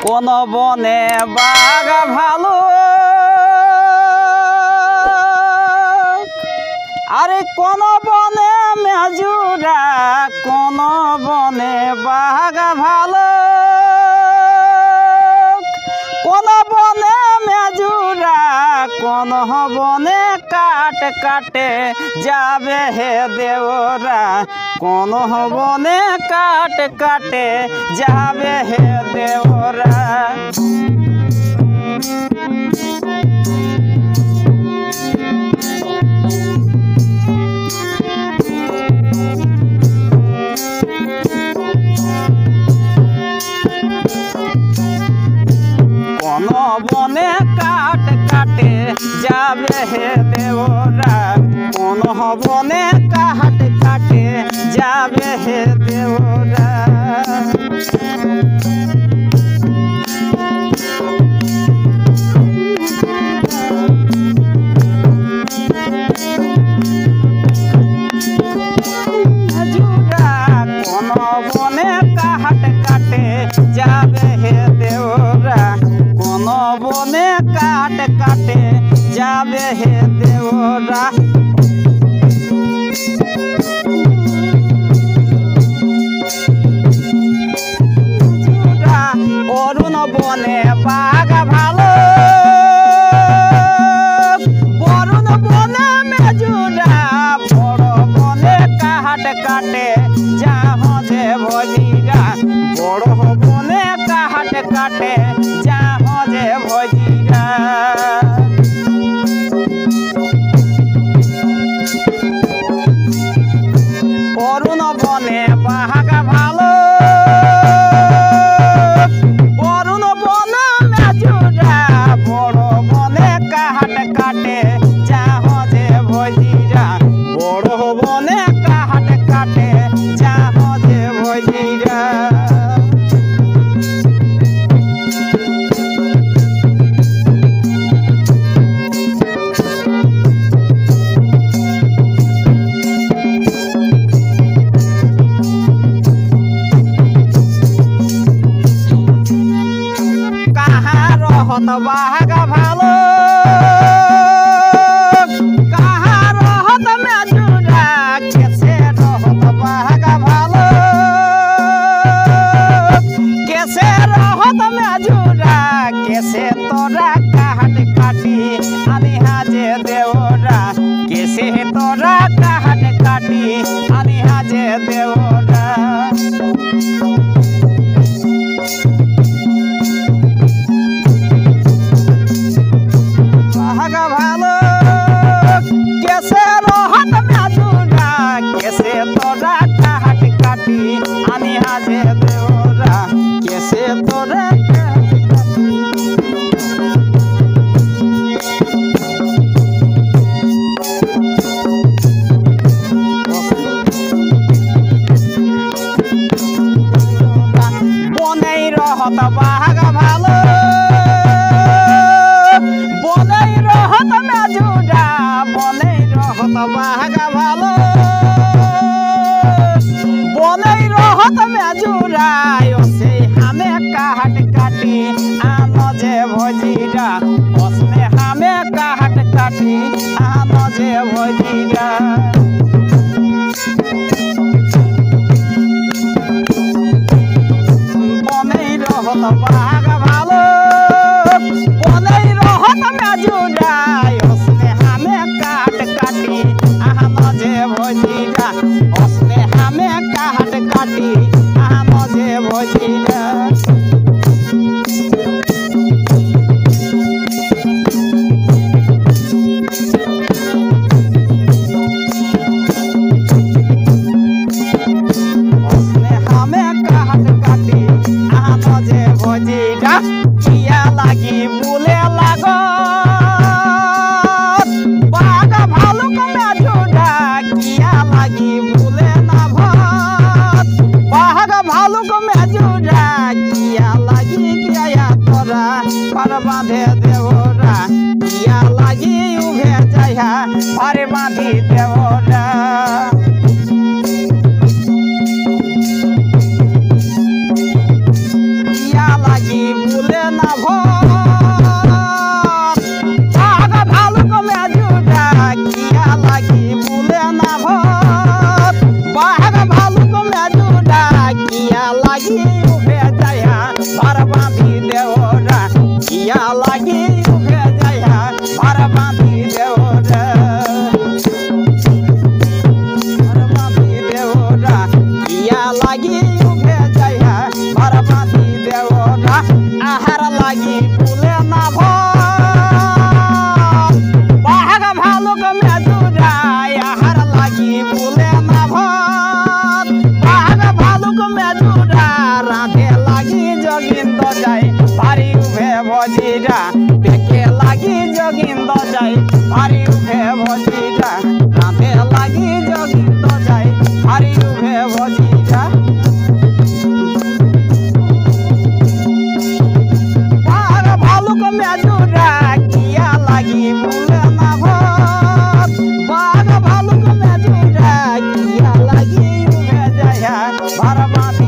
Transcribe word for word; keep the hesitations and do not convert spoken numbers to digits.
কোন বনে বাঘ ভালো আরে কোন বনে মেজুরা কোন বনে বাঘ ভালো কোন বনে মেজুরা কোন বনে কাট কাটে যাবে হে দেওরা কোন বনে কাট কাটে যাবে হে দেওরা কোন বনে কাট কাটে যাবে হে দেওরা কোন বনে কাট কাটে যাবে হে দেওরা কোন বনে কাট কাটে যাবে হে দেওরা কোন বনে কাট কাটে যাবে হে দেওরা অরুণ বনে বাঘ ভালো অরুণ বনে মেজুরা বড় বনে কাট কাটে যাহে ভজিরা বড় বনে কাট কাটে যাহে ভজিরা অরুণ বনে বাঘ ভালো অরুণ বনে মেজুরা বড় বনে কাট কাটে যাহে ভজিরা বড় বনে কাট কাটে যাহে ভজিরা রহত বাঘ ভালো কাহা রহত মেজুরা কেসে রহত বাঘ ভালো কেসে রহত মেজুরা কেসে তোরা কাট কাটি আনি হাজে দেওরা কেসে তোরা কাট কাটি আনি হাজে দেওরা ভালো কেসে রহত মেজুরা কেসে তোরা কাট কাটি আনি হাজে দেওরা কেসে তোরা বনেই রহত বাঘ ভালো বনেই রহত মেজুরা বনেই রহত বাঘ ভালো বনেই রহত মেজুরা সেই হামে কাট কাটি আনো যে ভজিরা বসনে হামে কাট কাটি আনো যে ভজিরা বনেই রহত বাঘ ভালো বনেই রহত মেজুরা ওসনে হামে কাট কাটি আনো যে ভজিরা ওসনে হামে কাট কাটি আনো যে ভজিরা কিয়া লাগি বুলে লাগ বাঘ ভালুক মেজুরা কিয়া লাগি বুলে না ভাত বাঘ ভালুক মেজুরা কিয়া লাগি কিয়া তোরা পার বাঁধে দেওরা কিয়া লাগি উভে যাইয়া পার বাঁধি দেওরা লাগি लागी उभे जाया भर बांधी देवरा किया लागी उभे जाया भर बांधी देवरा भर बांधी देवरा किया लागी उभे जाया भर बांधी देवरा आहार लागी फूले ना भर बाघ भालुक में जुड़ाय आहार लागी फूले ना भर बाघ भालुक में जुड़ा राधे लागी जोगिंद जाय भारी उभे भजीरा देखे लागी जोगिंद जाय भारी उभे भजीरा राधे लागी जोगिंद जाय भारी उभे भजीरा बाघ भालुक में जुड़ा किया लागी फूले ना भर बाघ भालुक में जुड़ा किया लागी उभे जाया भर बांधी